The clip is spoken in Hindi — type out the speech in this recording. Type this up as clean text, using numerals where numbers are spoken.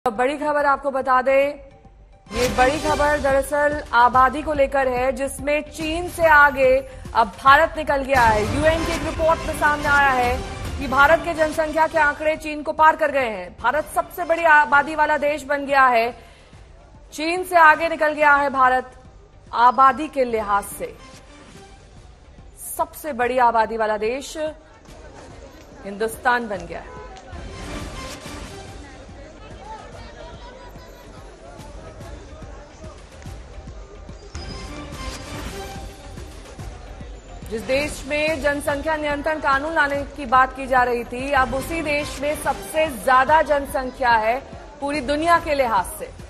बड़ी खबर आपको बता दें, ये बड़ी खबर दरअसल आबादी को लेकर है, जिसमें चीन से आगे अब भारत निकल गया है। यूएन की एक रिपोर्ट में सामने आया है कि भारत के जनसंख्या के आंकड़े चीन को पार कर गए हैं। भारत सबसे बड़ी आबादी वाला देश बन गया है। चीन से आगे निकल गया है भारत आबादी के लिहाज से। सबसे बड़ी आबादी वाला देश हिंदुस्तान बन गया है। जिस देश में जनसंख्या नियंत्रण कानून लाने की बात की जा रही थी, अब उसी देश में सबसे ज्यादा जनसंख्या है पूरी दुनिया के लिहाज से।